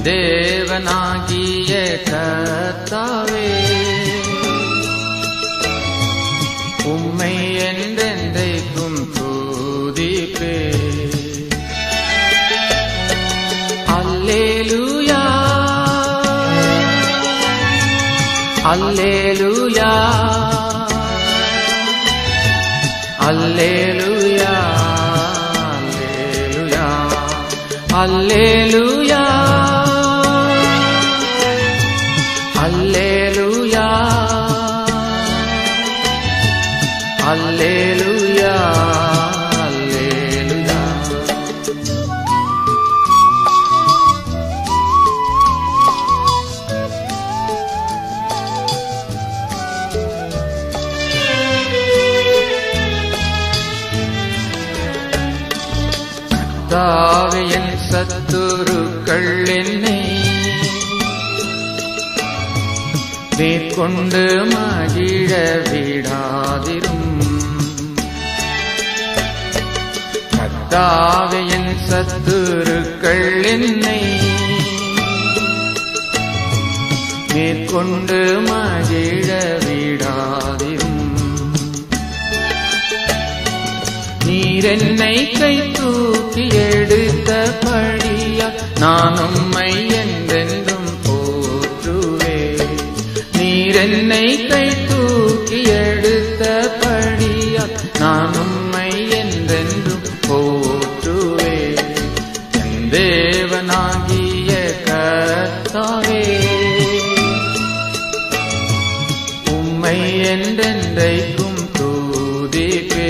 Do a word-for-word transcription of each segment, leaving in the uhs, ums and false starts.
தேவனாகிய கர்த்தாவே, உம்மை என்றென்றைக்கும் துதிப்பே. அல்லேலூயா அல்லேலூயா அல்லேலூயா அல்லேலூயா அல்லேலூயா அல்லேலூயா அல்லேலூயா. கர்த்தாவே, என் சத்துருக்கள் என்னை மேற்கொண்டு மகிழ விடாதிரும். கர்த்தாவே, என் சத்துருக்கள் என்னை மேற்கொண்டு மகிழ விடாதிரும். நீர் என்னை கை தூக்கி எடுத்தபடியால் நான் உம்மை என்றென்றும் போற்றுவேன். நீர் என்னை கை தூக்கி எடுத்தபடியால் நான் உம்மை என்றென்றும் போற்றுவேன். என் தேவனாகிய கர்த்தாவே, உம்மை என்றென்றைக்கும் துதிப்பே.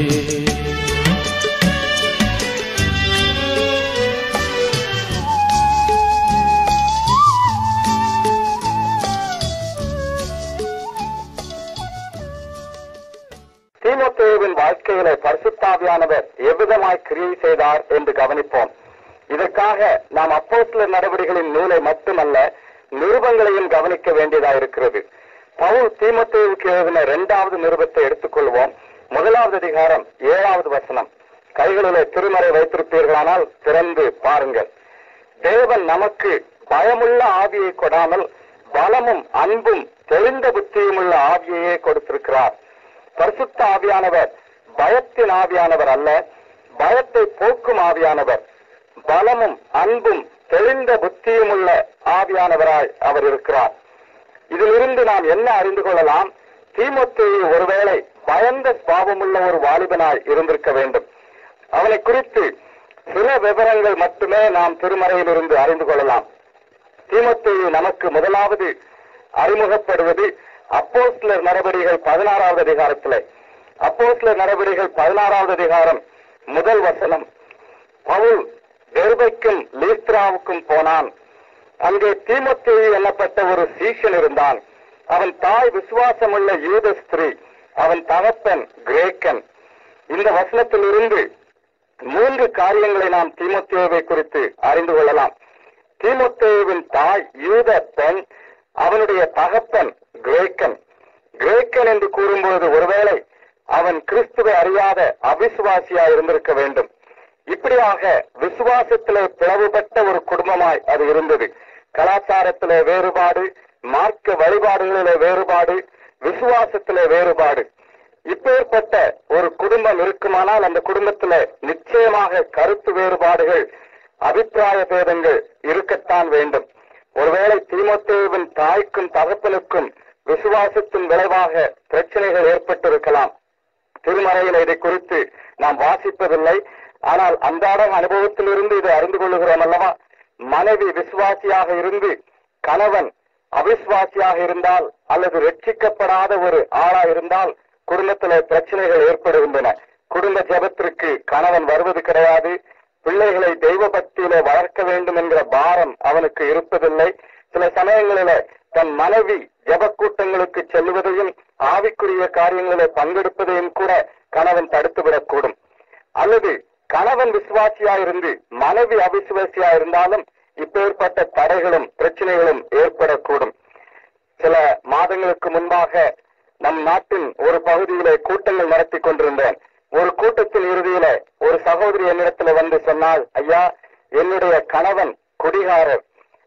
தீமோத்தேயுவின் வாழ்க்கையிலே பரிசுத்தாவியானவர் எவ்விதமாய் கிரியை செய்தார் என்று கவனிப்போம். இதற்காக நாம் அப்போஸ்தலர் நடவடிக்கைகளின் நூலை மட்டுமல்ல, நிருபங்களையும் கவனிக்க வேண்டியதாயிருக்கிறது. பவுல் தீமோத்தேயுவுக்கு எழுதின இரண்டாவது நிருபத்தை எடுத்துக்கொள்வோம். முதலாவது அதிகாரம் ஏழாவது வசனம். கைகளிலே திருமறை வைத்திருப்பீர்களானால் திறந்து பாருங்கள். தேவன் நமக்கு பயமுள்ள ஆவியை கொடாமல் பலமும் அன்பும் தெளிந்த புத்தியுமுள்ள ஆவியையே கொடுத்திருக்கிறார். பரிசுத்த ஆவியானவர் பயத்தின் ஆவியானவர் அல்ல, பயத்தை போக்கும் ஆவியானவர். பலமும் அன்பும் தெளிந்த புத்தியுமுள்ள ஆவியானவராய் அவர் இருக்கிறார். இதிலிருந்து நாம் என்ன அறிந்து கொள்ளலாம்? தீமோத்தேயு ஒருவேளை பயந்த சுபாவமுள்ள ஒரு வாலிபனாய் இருந்திருக்க வேண்டும். அவனை குறித்து சில விவரங்கள் மட்டுமே நாம் திருமறையில் இருந்து அறிந்து கொள்ளலாம். தீமோத்தேயு நமக்கு முதலாவது அறிமுகப்படுவது அப்போஸ்தலர் நடவடிக்கைகள் பதினாறாவது அதிகாரத்திலே. அப்போஸ்தலர் நடவடிக்கைகள் பதினாறாவது அதிகாரம் முதல் வசனம். பவுல் தெர்பைக்கும் லீஸ்திராவுக்கும் போனான். அங்கே தீமோத்தேயு எண்ணப்பட்ட ஒரு சீஷன் இருந்தான். அவன் தாய் விசுவாசமுள்ள யூத ஸ்திரீ, அவன் தகப்பன் கிரேக்கன். இந்த வசனத்திலிருந்து மூன்று காரியங்களை நாம் தீமோத்தேயுவை குறித்து அறிந்து கொள்ளலாம். தீமோத்தேயுவின் தாய் யூத பெண், அவனுடைய தகப்பன் கிரேக்கன். கிரேக்கன் என்று கூறும்போது ஒருவேளை அவன் கிறிஸ்துவை அறியாத அவிசுவாசியாய் இருந்திருக்க வேண்டும். இப்படியாக விசுவாசத்திலே பிளவுபட்ட ஒரு குடும்பமாய் அது இருந்தது. கலாச்சாரத்திலே வேறுபாடு, மார்க்க வழிபாடுகளிலே வேறுபாடு, விசுவாசத்திலே வேறுபாடு. இப்பேற்பட்ட ஒரு குடும்பம் இருக்குமானால் அந்த குடும்பத்தில நிச்சயமாக கருத்து வேறுபாடுகள், அபிப்பிராய பேதங்கள் இருக்கத்தான் வேண்டும். ஒருவேளை தீமோத்தேயுவின் தாய்க்கும் தகப்பனுக்கும் விசுவாசத்தின் விளைவாக பிரச்சனைகள் ஏற்பட்டிருக்கலாம். திருமறையில் இதை குறித்து நாம் வாசிப்பதில்லை. ஆனால் அன்றாட அனுபவத்திலிருந்து இதை அறிந்து கொள்ளுகிறோம் அல்லவா? மனைவி விசுவாசியாக இருந்து கணவன் அவிசுவாசியாக இருந்தால் அல்லது ரட்சிக்கப்படாத ஒரு ஆளா இருந்தால் குடும்பத்திலே பிரச்சனைகள் ஏற்படுகின்றன. குடும்ப ஜெபத்திற்கு கணவன் வருவது கிடையாது. பிள்ளைகளை தெய்வ பக்தியிலே வளர்க்க வேண்டும் என்கிற பாரம் அவனுக்கு இருப்பதில்லை. சில சமயங்களில தன் மனைவி ஜெப கூட்டங்களுக்கு செல்லுவதையும் ஆவிக்குரிய காரியங்களிலே பங்கெடுப்பதையும் கூட கணவன் தடுத்துவிடக்கூடும். அல்லது கணவன் விசுவாசியா இருந்து மனைவி அவிசுவாசியா இருந்தாலும் இப்பேற்பட்ட தடைகளும் பிரச்சனைகளும் ஏற்படக்கூடும். சில மாதங்களுக்கு முன்பாக நம் நாட்டின் ஒரு பகுதியிலே கூட்டங்கள் நடத்தி கொண்டிருந்தேன். ஒரு கூட்டத்தின் இறுதியில ஒரு சகோதரி என்னிடத்துல வந்து சொன்னால், ஐயா, என்னுடைய கணவன் குடிகாரர்,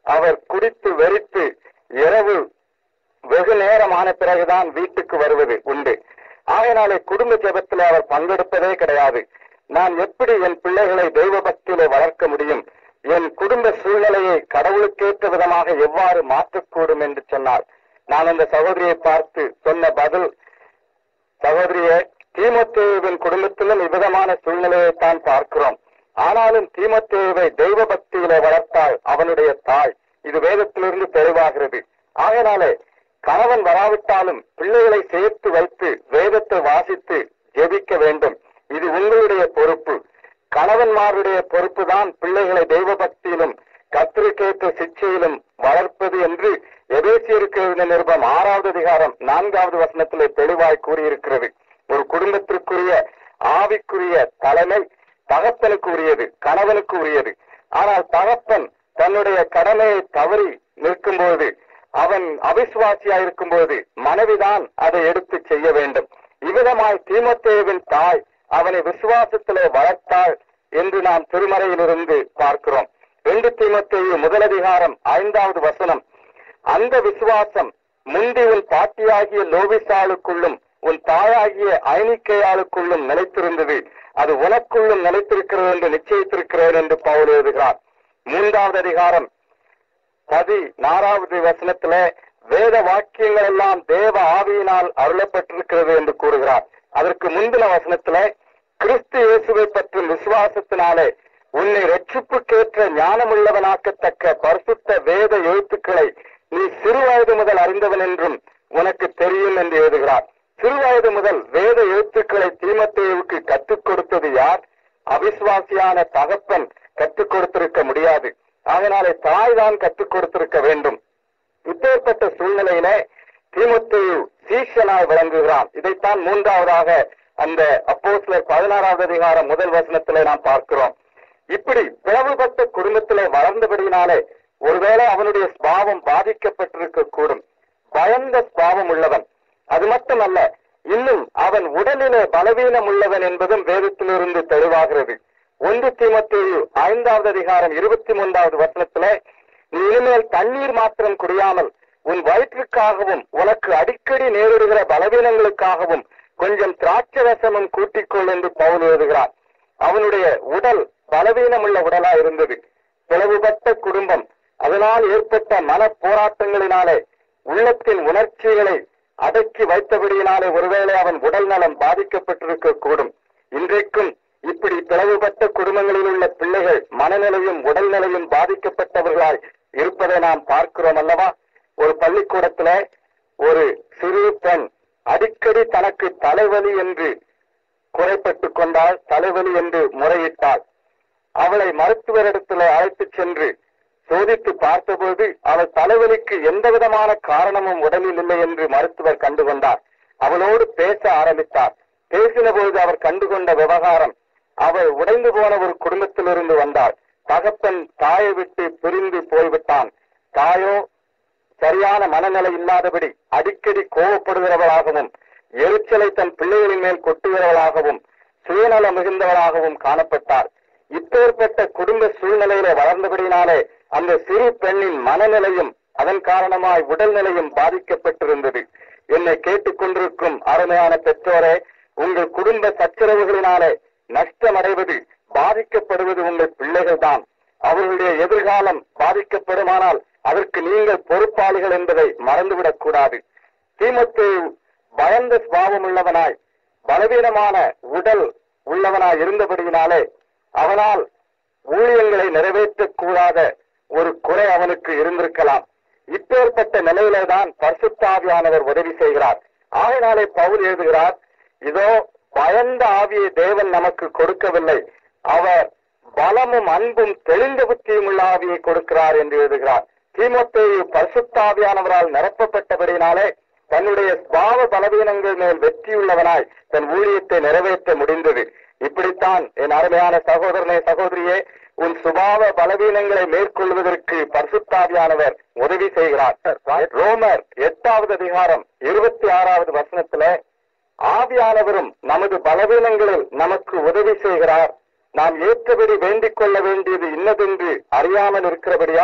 அவர் குடித்து வெறித்து இரவு வெகு நேரமான பிறகுதான் வீட்டுக்கு வருவது உண்டு. ஆகையினாலே குடும்ப ஜெபத்திலே அவர் பங்கெடுப்பதே கிடையாது. நான் எப்படி என் பிள்ளைகளை தெய்வ பக்தியிலே வளர்க்க முடியும், என் குடும்ப சூழ்நிலையை கடவுளுக்கேற்ற விதமாக எவ்வாறு மாற்றக்கூடும் என்று சொன்னார். நான் அந்த சகோதரியை பார்த்து சொன்ன பதில், சகோதரியே, தீமோத்தேயுவின் குடும்பத்திலும் இவ்விதமான சூழ்நிலையைத்தான் பார்க்கிறோம். ஆனாலும் தீமோத்தேயுவை தெய்வ பக்தியிலே வளர்த்தாள் அவனுடைய தாய். இது வேதத்திலிருந்து தெளிவாகிறது. ஆகையினாலே கணவன் வராவிட்டாலும் பிள்ளைகளை சேர்த்து வைத்து வேதத்தை வாசித்து ஜெபிக்க வேண்டும். இது உங்களுடைய பொறுப்பு. கணவன்மாருடைய பொறுப்பு தான் பிள்ளைகளை தெய்வ பக்தியிலும் கர்த்தருக்கேற்ற சிச்சையிலும் வளர்ப்பது என்று எபேசியருக்கு எழுதின நிருபம் ஆறாவது அதிகாரம் நான்காவது வசனத்திலே தெளிவாய் கூறியிருக்கிறது. ஒரு குடும்பத்திற்குரிய ஆவிக்குரிய தலைமை தகப்பனுக்கு உரியது, கணவனுக்கு உரியது. ஆனால் தகப்பன் தன்னுடைய கடமையை தவறி நிற்கும்போது, அவன் அவிசுவாசியா இருக்கும்போது மனைவிதான் அதை எடுத்து செய்ய வேண்டும். இவ்விதமாய் தீமோத்தேயுவின் தாய் அவனை விசுவாசத்திலே வளர்த்தாள் என்று நாம் திருமறையிலிருந்து பார்க்கிறோம். ரெண்டு தீமோத்தேயு முதல் அதிகாரம் ஐந்தாவது வசனம், அந்த விசுவாசம் முந்தி உன் பாட்டியாகிய லோவிசாளுக்குள்ளும் உன் தாயாகிய ஐனிக்கையாளுக்குள்ளும் நிலைத்திருந்தது, அது உனக்குள்ளும் நிலைத்திருக்கிறது என்று நிச்சயித்திருக்கிறேன் என்று பவுல் எழுதுகிறார். மூன்றாவது அதிகாரம் பதினாறாவது வசனத்திலே வேத வாக்கியங்கள் எல்லாம் தேவ ஆவியினால் அருளப்பட்டிருக்கிறது என்று கூறுகிறார். அதற்கு முந்தின வசனத்திலே கிறிஸ்து இயேசுவை பற்றும் விசுவாசத்தினாலே உன்னை ரட்சிப்புக்கேற்ற ஞானமுள்ளவனாக்கத்தக்க பரிசுத்த வேத எழுத்துக்களை நீ சிறு வயது முதல் அறிந்தவன் என்றும் உனக்கு தெரியும் என்று எழுதுகிறார். சிறு வயது முதல் வேத எழுத்துக்களை தீமோத்தேயுவுக்கு கற்றுக் கொடுத்தது யார்? அவிசுவாசியான தகப்பன் கற்றுக் கொடுத்திருக்க முடியாது. அதனாலே தாய் தான் கற்றுக் கொடுத்திருக்க வேண்டும். இப்பேற்பட்ட சூழ்நிலையிலே தீமோத்தேயு சீஷனாய் விளங்குகிறான். இதைத்தான் மூன்றாவதாக அந்த அப்போஸ்தலர் பதினாறாவது அதிகாரம் முதல் வசனத்திலே நாம் பார்க்கிறோம். இப்படி பிளவுபட்ட குடும்பத்திலே வளர்ந்தபடியினாலே ஒருவேளை அவனுடைய ஸ்பாவம் பாதிக்கப்பட்டிருக்க கூடும். பயந்த ஸ்பாவம் உள்ளவன். அது மட்டுமல்ல, இன்னும் அவன் உடலிலே பலவீனம் உள்ளவன் என்பதும் வேதத்திலிருந்து தெளிவாகிறது. ஒன்று தீமோத்தேயு ஐந்தாவது அதிகாரம் இருபத்தி மூன்றாவது வசனத்திலே, நீ இனிமேல் தண்ணீர் மாத்திரம் குடியாமல் உன் வயிற்றுக்காகவும் உனக்கு அடிக்கடி நேரிடுகிற பலவீனங்களுக்காகவும் கொஞ்சம் திராட்சை ரசமும் கூட்டிக்கொள் என்று பவுல் எழுதுகிறார். அவனுடைய உடல் பலவீனம் உள்ள உடலா இருந்தது. பிளவுபட்ட குடும்பம், அதனால் ஏற்பட்ட மன போராட்டங்களினாலே உள்ளத்தின் உணர்ச்சிகளை அடக்கி வைத்தபடியினாலே ஒருவேளை அவன் உடல் நலம் பாதிக்கப்பட்டிருக்க கூடும். இன்றைக்கும் இப்படி பிளவுபட்ட குடும்பங்களில் உள்ள பிள்ளைகள் மனநிலையும் உடல்நிலையும் பாதிக்கப்பட்டவர்களாய் இருப்பதை நாம் பார்க்கிறோம் அல்லவா? ஒரு பள்ளிக்கூடத்துல ஒரு சிறு பெண் அடிக்கடி தனக்கு தலைவலி என்று குறைப்பட்டுக் கொண்டால், தலைவலி என்று முறையிட்டாள். அவளை மருத்துவரிடத்தில் அழைத்து சென்று சோதித்து பார்த்தபோது அவள் தலைவலிக்கு எந்த விதமான காரணமும் உடலில் இல்லை என்று மருத்துவர் கண்டுகொண்டார். அவளோடு பேச ஆரம்பித்தார். பேசின பொழுது அவர் கண்டுகொண்ட விவகாரம், அவள் உடைந்து போன ஒரு குடும்பத்திலிருந்து வந்தாள். தகப்பன் தாயை விட்டு பிரிந்து போய்விட்டான். தாயோ சரியான மனநிலை இல்லாதபடி அடிக்கடி கோபப்படுகிறவளாகவும் எரிச்சலை தன் பிள்ளைகளின் மேல் கொட்டுகிறவளாகவும் சுயநல மிகுந்தவளாகவும் காணப்பட்டார். இப்பேற்பட்ட குடும்ப சூழ்நிலையில வளர்ந்தபடினாலே அந்த சிறு பெண்ணின் மனநிலையும் அதன் காரணமாய் உடல்நிலையும் பாதிக்கப்பட்டிருந்தது. என்னை கேட்டுக்கொண்டிருக்கும் அருமையான பெற்றோரே, உங்கள் குடும்ப சச்சரவுகளினாலே நஷ்டமடைவது, பாதிக்கப்படுவது உங்கள் பிள்ளைகள் தான். அவர்களுடைய எதிர்காலம் பாதிக்கப்படுமானால் அதற்கு நீங்கள் பொறுப்பாளிகள் என்பதை மறந்துவிடக் கூடாது. தீமோத்தேயு பயந்த சுபாவம் உள்ளவனாய் பலவீனமான உடல் உள்ளவனாய் இருந்தபடியினாலே அவனால் ஊழியங்களை நிறைவேற்றக்கூடாத ஒரு குறை அவனுக்கு இருந்திருக்கலாம். இப்பேற்பட்ட நிலையிலேதான் பரிசுத்த ஆவியானவர் உதவி செய்கிறார். ஆகையினாலே பவுல் எழுதுகிறார், இதோ பயந்த ஆவியை தேவன் நமக்கு கொடுக்கவில்லை, அவர் பலமும் அன்பும் தெளிந்த புத்தியும் உள்ள ஆவியை கொடுக்கிறார் என்று எழுதுகிறார். தீமோத்தேயு பரிசுத்த ஆவியானவரால் நிரப்பப்பட்டபடினாலே தன்னுடைய பாவ பலவீனங்கள் மேல் வெற்றியுள்ளவனாய் தன் ஊழியத்தை நிறைவேற்ற முடிந்தது. இப்படித்தான் என் அருமையான சகோதரனே, சகோதரியே, உன் சுபாவ பலவீனங்களை மேற்கொள்வதற்கு பரிசுத்தாவியானவர் உதவி செய்கிறார். ரோமர் எட்டாவது அதிகாரம் இருபத்தி ஆறாவது வசனத்துல, ஆவியானவரும் நமது பலவீனங்களில் நமக்கு உதவி செய்கிறார், நாம் ஏற்றபடி வேண்டிக் கொள்ள வேண்டியது இன்னதென்று அறியாமல் இருக்கிறபடியால்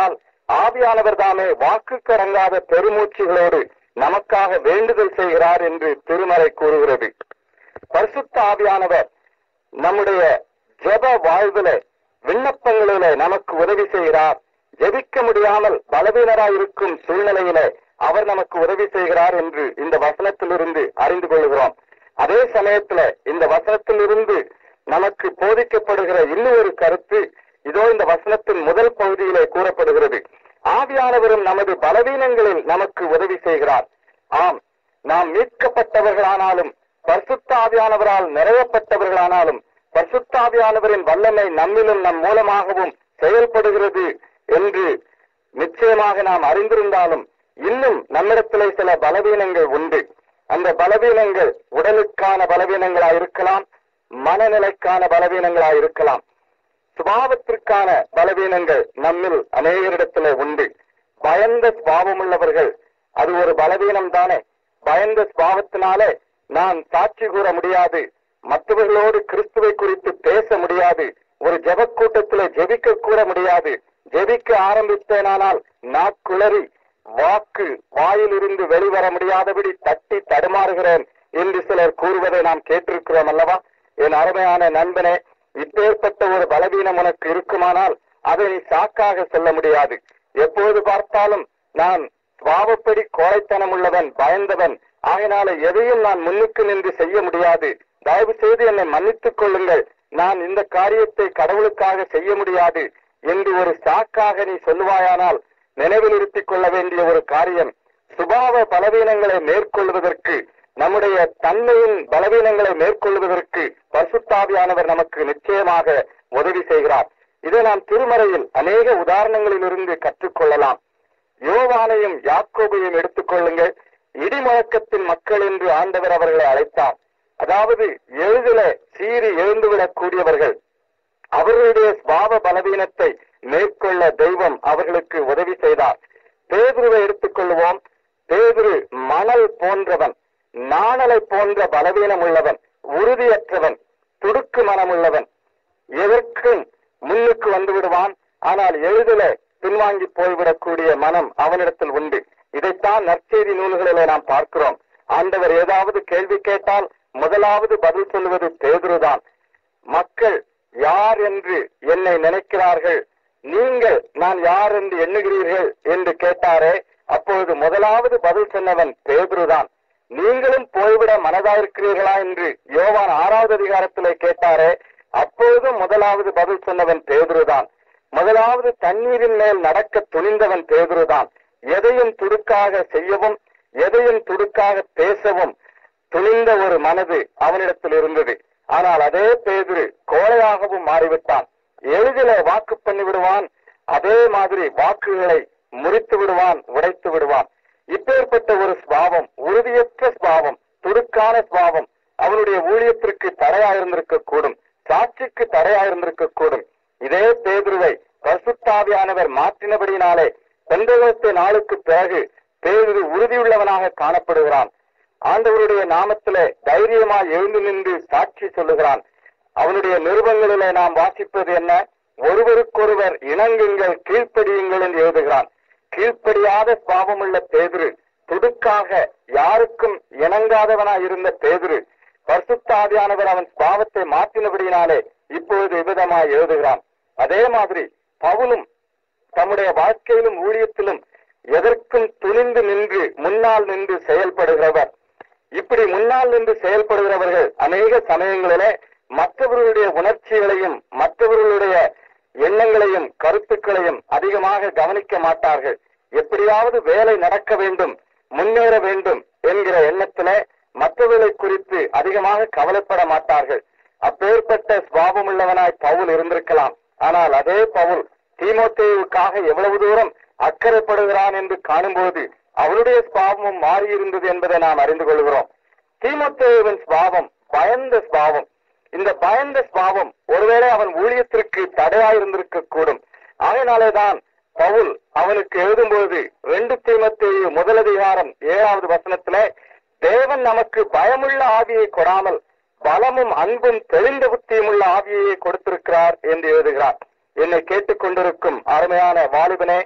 ஆவியானவர் தாமே வாக்கு கடங்காத பெருமூச்சுகளோடு நமக்காக வேண்டுதல் செய்கிறார் என்று திருமறை கூறுகிறது. பரிசுத்த ஆவியானவர் நம்முடைய ஜெப வாழ்வில விண்ணப்பங்களில நமக்கு உதவி செய்கிறார். ஜெபிக்க முடியாமல் பலவீனராயிருக்கும் சூழ்நிலையில அவர் நமக்கு உதவி செய்கிறார் என்று இந்த வசனத்திலிருந்து அறிந்து கொள்கிறோம். அதே சமயத்துல இந்த வசனத்திலிருந்து நமக்கு போதிக்கப்படுகிற இன்னொரு கருத்து இதோ இந்த வசனத்தின் முதல் பகுதியிலே கூறப்படுகிறது. ஆவியானவரும் நமது பலவீனங்களில் நமக்கு உதவி செய்கிறார். ஆம், நாம் மீட்கப்பட்டவர்களானாலும் பரிசுத்த ஆவியானவரால் நிறையப்பட்டவர்களானாலும் பரிசுத்த ஆவியானவரின் வல்லமை நம்மிலும் நம் மூலமாகவும் செயல்படுகிறது என்று நிச்சயமாக நாம் அறிந்திருந்தாலும் இன்னும் நம்மிடத்திலே சில பலவீனங்கள் உண்டு. அந்த பலவீனங்கள் உடலுக்கான பலவீனங்களாய் இருக்கலாம், மனநிலைக்கான பலவீனங்களாய் இருக்கலாம், சுபாவத்திற்கான பலவீனங்கள் நம்மில் அநேகரிடத்திலே உண்டு. பயந்த சுபாவம் உள்ளவர்கள், அது ஒரு பலவீனம் தானே. பயந்த சுபாவத்தினாலே நான் சாட்சி கூற முடியாது, மற்றவர்களோடு கிறிஸ்துவை குறித்து பேச முடியாது, ஒரு ஜெப கூட்டத்திலே ஜெபிக்க கூட முடியாது. ஜெபிக்க ஆரம்பித்தேனானால் நாக்குளறி வாக்கு வாயிலிருந்து வெளிவர முடியாதபடி தட்டி தடுமாறுகிறேன் என்று சிலர் கூறுவதை நாம் கேட்டிருக்கிறோம் அல்லவா? என் அருமையான நண்பனே, இப்பேற்பட்ட ஒரு பலவீனம் உனக்கு இருக்குமானால் அதை நீ சாக்காக சொல்ல முடியாது. எப்போது பார்த்தாலும் நான் சுபாவப்படி கோழைத்தனம் உள்ளவன், பயந்தவன், ஆகினால எதையும் நான் முன்னுக்கு நின்று செய்ய முடியாது, தயவு செய்து என்னை மன்னித்துக் கொள்ளுங்கள், நான் இந்த காரியத்தை கடவுளுக்காக செய்ய முடியாது என்று ஒரு சாக்காக நீ சொல்லுவாயானால் நினைவில் இருத்திக் கொள்ள வேண்டிய ஒரு காரியம், சுபாவ பலவீனங்களை மேற்கொள்வதற்கு, நம்முடைய தன்மையின் பலவீனங்களை மேற்கொள்வதற்கு பரிசுத்த ஆவியானவர் நமக்கு நிச்சயமாக உதவி செய்கிறார். இதை நாம் திருமறையில் அநேக உதாரணங்களில் இருந்து கற்றுக்கொள்ளலாம். யோவானையும் யாக்கோபையும் எடுத்துக்கொள்ளுங்கள். இடிமுழக்கத்தின் மக்கள் என்று ஆண்டவர் அவர்களை அழைத்தார். அதாவது எளிதில சீறி எழுந்துவிடக் கூடியவர்கள். அவர்களுடைய சுபாவ பலவீனத்தை மேற்கொள்ள தெய்வம் அவர்களுக்கு உதவி செய்தார். பேதுருவை எடுத்துக்கொள்வோம். பேதுரு மணல் போன்றவன், நாணலை போன்ற பலவீனம் உள்ளவன், உறுதியற்றவன், துடுக்கு மனம் உள்ளவன், எதற்கும் முன்னுக்கு வந்து விடுவான், ஆனால் எளிதில பின்வாங்கி போய்விடக்கூடிய மனம் அவனிடத்தில் உண்டு. இதைத்தான் நற்செய்தி நூல்களிலே நாம் பார்க்கிறோம். ஆண்டவர் ஏதாவது கேள்வி கேட்டால் முதலாவது பதில் சொல்வது பேதுருதான். மக்கள் யார் என்று என்னை நினைக்கிறார்கள், நீங்கள் நான் யார் என்று எண்ணுகிறீர்கள் என்று கேட்டாரே, அப்பொழுது முதலாவது பதில் சொன்னவன் பேதுருதான். நீங்களும் போய்விட மனதாயிருக்கிறீர்களா என்று யோவான் ஆறாவது அதிகாரத்திலே கேட்டாரே, அப்பொழுதும் முதலாவது பதில் சொன்னவன் பேதுருதான். முதலாவது தண்ணீரின் மேல் நடக்க துணிந்தவன் பேதுருதான். எதையும் துடுக்காக செய்யவும் எதையும் துடுக்காக பேசவும் துணிந்த ஒரு மனது அவனிடத்தில் இருந்தது. ஆனால் அதே பேதுரு கோழையாகவும் மாறிவிட்டான். எளிதிலே வாக்கு பண்ணி விடுவான், அதே மாதிரி வாக்குகளை முறித்து விடுவான், உடைத்து விடுவான். இப்பேற்பட்ட ஒரு சுபாவம், உறுதியற்ற சுபாவம், துடுக்கான சுபாவம் அவனுடைய ஊழியத்திற்கு தடையாயிருந்திருக்க கூடும், சாட்சிக்கு தடையாயிருந்திருக்க கூடும். இதே பேதுருவை பரிசுத்தாவியானவர் மாற்றினபடியினாலே பெந்தெகோஸ்தே நாளுக்கு பிறகு பேதுரு உறுதியுள்ளவனாக காணப்படுகிறான். ஆண்டவருடைய நாமத்திலே தைரியமாய் எழுந்து நின்று சாட்சி சொல்லுகிறான். அவனுடைய நிருபங்களிலே நாம் வாசிப்பது என்ன? ஒருவருக்கொருவர் இணங்குங்கள், கீழ்ப்படியுங்கள் என்று எழுதுகிறான். கீழ்ப்படியாத பாவமுள்ள பேதுரு, துடுக்காக யாருக்கும் இணங்காதவனாய் இருந்த பேதுரு, பரிசுத்த ஆவியானவர் அவன் பாவத்தை மாற்றினபடியினாலே இப்பொழுது விதமாய் எழுதுகிறான். அதே மாதிரி பவுலும் தம்முடைய வாழ்க்கையிலும் ஊழியத்திலும் எதற்கும் துணிந்து நின்று முன்னால் நின்று செயல்படுகிறவர். இப்படி முன்னால் நின்று செயல்படுகிறவர்கள் அநேக சமயங்களிலே மற்றவர்களுடைய உணர்ச்சிகளையும் மற்றவர்களுடைய எண்ணங்களையும் கருத்துக்களையும் அதிகமாக கவனிக்க மாட்டார்கள். எப்படியாவது வேலை நடக்க வேண்டும், முன்னேற வேண்டும் என்கிற எண்ணத்திலே மற்றவர்களை குறித்து அதிகமாக கவலைப்பட மாட்டார்கள். அப்பேற்பட்ட சுபாவம் உள்ளவனாய் பவுல் இருந்திருக்கலாம். ஆனால் அதே பவுல் தீமோத்தேயுவுக்காக எவ்வளவு தூரம் அக்கறைப்படுகிறான் என்று காணும்போது அவருடைய சுபாவமும் மாறியிருந்தது என்பதை நாம் அறிந்து கொள்கிறோம். தீமோத்தேயுவின் சுபாவம் பயந்த சுபாவம். இந்த பயந்த சுபாவம் ஒருவேளை அவன் ஊழியத்திற்கு தடையாயிருந்திருக்க கூடும். அதனாலேதான் பவுல் அவனுக்கு எழுதும்போது ரெண்டு தீமோத்தேயு முதலதிகாரம் ஏழாவது வசனத்திலே தேவன் நமக்கு பயமுள்ள ஆவியை கொடாமல் பலமும் அன்பும் தெளிந்த புத்தியும் உள்ள ஆவியை கொடுத்திருக்கிறார் என்று எழுதுகிறார். என்னை கேட்டுக்கொண்டிருக்கும் அருமையான வாலிபனே,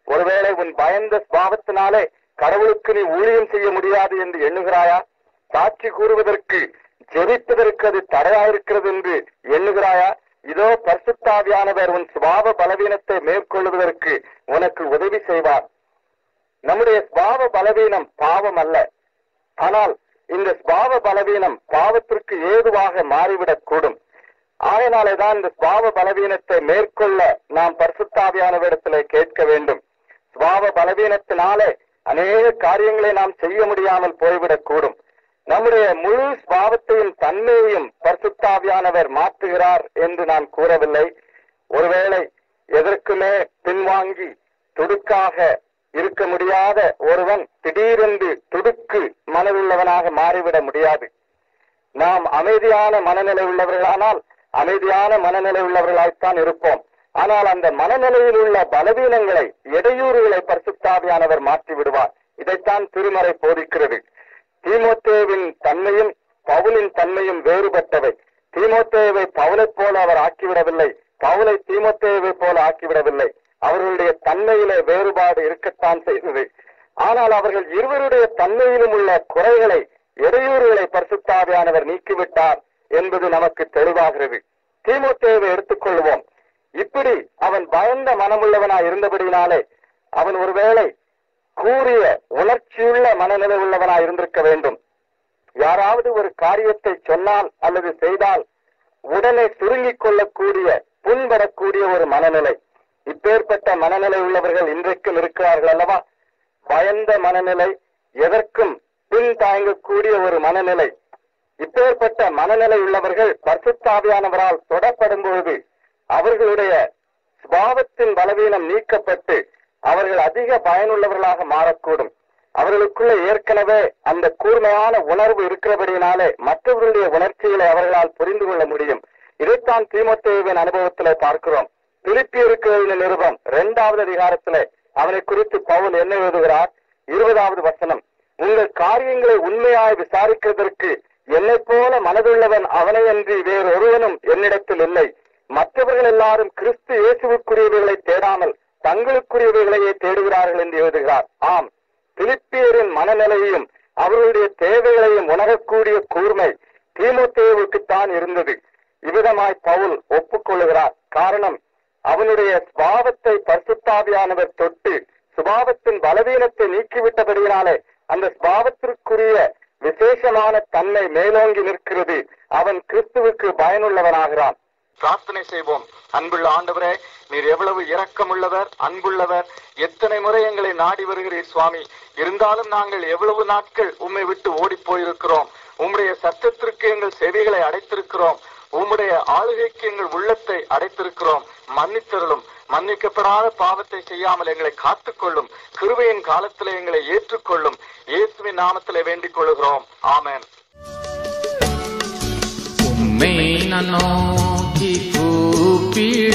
ஒருவேளை உன் பயந்த சுபாவத்தினாலே கடவுளுக்கு நீ ஊழியம் செய்ய முடியாது என்று எண்ணுகிறாயா? சாட்சி கூறுவதற்கு, ஜெபிப்பதற்கு அது தடையாயிருக்கிறது என்று எண்ணுகிறாயா? இதோ பரிசுத்தாவியானவர் உன் சுபாவ பலவீனத்தை மேற்கொள்வதற்கு உனக்கு உதவி செய்வார். நம்முடைய சுபாவ பலவீனம் பாவம் அல்ல. ஆனால் இந்த சுபாவ பலவீனம் பாவத்திற்கு ஏதுவாக மாறிவிடக் கூடும். ஆகையினாலேதான் இந்த சுபாவ பலவீனத்தை மேற்கொள்ள நாம் பரிசுத்தாவியானவரிடத்திலே கேட்க வேண்டும். சுபாவ பலவீனத்தினாலே அநேக காரியங்களை நாம் செய்ய முடியாமல் போய்விடக் கூடும். நம்முடைய முழு சுபாவத்தையும் தன்மையையும் பரிசுத்தாவியானவர் மாற்றுகிறார் என்று நான் கூறவில்லை. ஒருவேளை எதற்குமே பின்வாங்கி துடுக்காக இருக்க முடியாத ஒருவன் திடீரென்று துடுக்கு மனதுள்ளவனாக மாறிவிட முடியாது. நாம் அமைதியான மனநிலை உள்ளவர்களானால் அமைதியான மனநிலை உள்ளவர்களாய்த்தான் இருப்போம். ஆனால் அந்த மனநிலையில் உள்ள பலவீனங்களை, இடையூறுகளை பரிசுத்தாவியானவர் மாற்றி விடுவார். இதைத்தான் திருமறை போதிக்கிறது. தீமோத்தேவின் தன்மையும் பவுலின் தன்மையும் வேறுபட்டவை. தீமோத்தேவை பவுலைப் போல அவர் ஆக்கிவிடவில்லை, பவுலை தீமோத்தேவை போல ஆக்கிவிடவில்லை. அவர்களுடைய தன்மையிலே வேறுபாடு இருக்கத்தான் செய்தது. ஆனால் அவர்கள் இருவருடைய தன்மையிலும் உள்ள குறைகளை, இடையூறுகளை பரிசுத்தாவியானவர் நீக்கிவிட்டார் என்பது நமக்கு தெளிவாகிறது. தீமோத்தேவை எடுத்துக்கொள்வோம். இப்படி அவன் பயந்த மனமுள்ளவனாய் இருந்தபடினாலே அவன் ஒருவேளை கூறிய உணர்ச்சியுள்ள மனநிலை உள்ளவனாய் இருந்திருக்க வேண்டும். யாராவது ஒரு காரியத்தை சொன்னால் அல்லது செய்தால் உடனே சுருங்கிக் கொள்ளக்கூடிய, புண்படக்கூடிய ஒரு மனநிலை. இப்பேற்பட்ட மனநிலை உள்ளவர்கள் இன்றைக்கும் இருக்கிறார்கள் அல்லவா? பயந்த மனநிலை, எதற்கும் பின் தாங்கக்கூடிய ஒரு மனநிலை. இப்பேற்பட்ட மனநிலை உள்ளவர்கள் பரிசுத்தாவியானவரால் தொடப்படும் பொழுது அவர்களுடைய சுபாவத்தின் பலவீனம் நீக்கப்பட்டு அவர்கள் அதிக பயனுள்ளவர்களாக மாறக்கூடும். அவர்களுக்குள்ள ஏற்கனவே அந்த கூர்மையான உணர்வு இருக்கிறபடியினாலே மற்றவர்களுடைய உணர்ச்சிகளை அவர்களால் புரிந்து கொள்ள முடியும். இதைத்தான் தீமோத்தேயுவின் அனுபவத்திலே பார்க்கிறோம். பிலிப்பியருக்கு எழுதின நிருபம் இரண்டாவது அதிகாரத்திலே அவனை குறித்து பவுல் என்ன எழுதுகிறார்? இருபதாவது வசனம், உங்கள் காரியங்களை உண்மையாய் விசாரிக்கிறதற்கு என்னை போல மனதுள்ளவன் அவனை அன்றி வேறொருவனும் என்னிடத்தில் இல்லை. மற்றவர்கள் எல்லாரும் கிறிஸ்து இயேசுவுக்குரியவைகளை தேடாமல் தங்களுக்குரியவைகளையே தேடுகிறார்கள் என்று எழுதுகிறார். ஆம், பிலிப்பியரின் மனநிலையையும் அவர்களுடைய தேவைகளையும் உணரக்கூடிய கூர்மை தீமோத்தேயுவுக்குத்தான் இருந்தது. இவ்விதமாய் பவுல் ஒப்புக்கொள்ளுகிறார். காரணம், அவனுடைய சுபாவத்தை பரிசுத்தாவியானவர் தொட்டு சுபாவத்தின் பலவீனத்தை நீக்கிவிட்டபடியினாலே அந்த சுபாவத்திற்குரிய விசேஷமான தன்மை மேலோங்கி நிற்கிறது. அவன் கிறிஸ்துவுக்கு பயனுள்ளவனாகிறான். பிரார்த்தனை செய்வோம். அன்புள்ள ஆண்டவரே, நீர் எவ்வளவு இரக்கமுள்ளவர், அன்புள்ளவர். எத்தனை முறை எங்களை நாடி வருகிறீர் சுவாமி. இருந்தாலும் நாங்கள் எவ்வளவு நாட்கள் உம்மை விட்டு ஓடி போயிருக்கிறோம். உம்முடைய சத்தத்திற்கு எங்கள் செவிகளை அடைத்திருக்கிறோம். உம்முடைய ஆளுகைக்கு எங்கள் உள்ளத்தை அடைத்திருக்கிறோம். மன்னித்தருளும். மன்னிக்கப்படாத பாவத்தை செய்யாமல் எங்களை காத்துக்கொள்ளும். கிருபையின் காலத்திலே எங்களை ஏற்றுக்கொள்ளும். இயேசுவின் நாமத்திலே வேண்டிக் கொள்கிறோம். ஆமென். உம்மை நான் நோக்கி கூப்பிட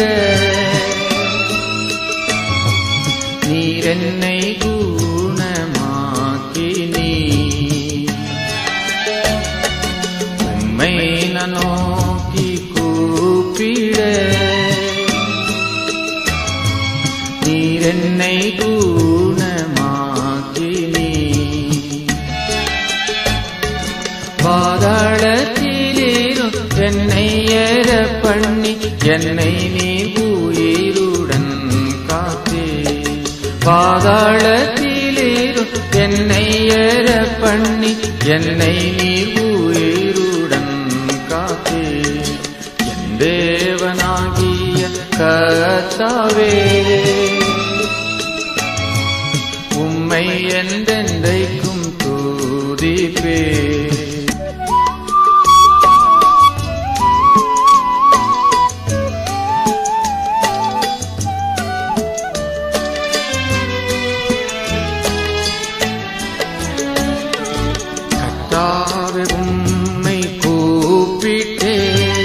நீர் என்னை குணமாக்கி நீ உம்மை நான் நோக்கி கூப்பிட நீர் என்னை குணமாக்கி நீ பாதாளத்திலேறும் என்னை ஏற பண்ணி என்னை நீ உயிருடன் காத்தே. பாதாளத்திலேறும் என்னை ஏற பண்ணி என்னை நீ உயிருடன் காத்தே. என் தேவனாகிய கர்த்தாவே, உம்மை என்றென்றைக்கும் துதிப்பே. கர்த்தாவே, உம்மை கூப்பிட்டே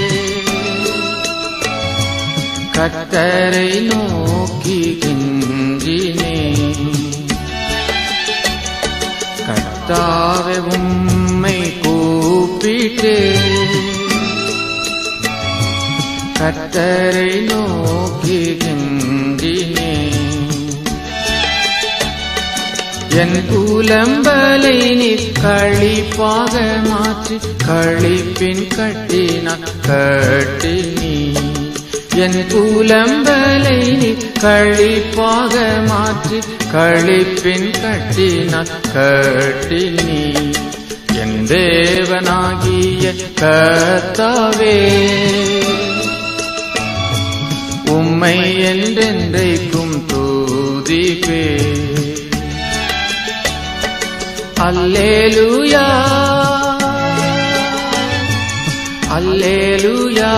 கர்த்தரை நோக்கி கெஞ்சினே. கர்த்தாவே, உம்மை கூப்பிட்டே கர்த்தரை நோக்கி கெஞ்சினே. என் புலம்பலை நீர் களிப்பாக மாற்றி களிப்பின் கட்டினான் கட்டி நீ என் புலம்பலை நீர் களிப்பாக மாற்றி களிப்பின் கட்டினான் கட்டி நீ என் தேவனாகிய கர்த்தாவே உம்மை என்றென்றைக்கும் துதிப்பே. அல்லேலூயா அல்லேலூயா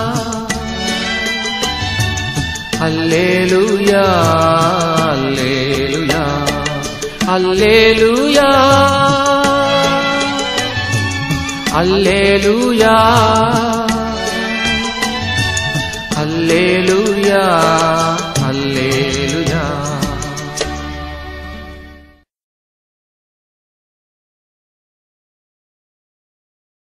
அல்லேலூயா அல்லேலூயா அல்லேலூயா அல்லேலூயா அல்லேலூயா